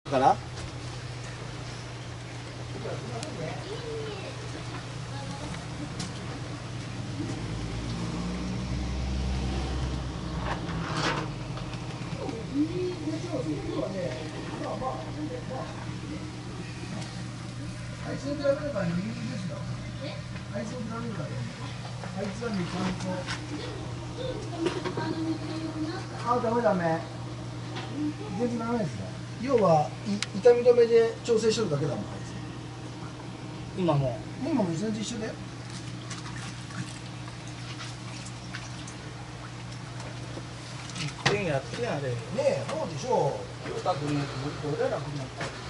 から。あいつに比べれば人間ですよ。あいつに比べればね。あいつはね、ちゃんと。あ、ダメダメ。全然ダメですね。要は痛み止めで調整してるだけだもん。あいつ今も全然一緒だよ。 1点やってあれ。ねえ、そうでしょう。 清田君のやつもっと俺ら楽になった。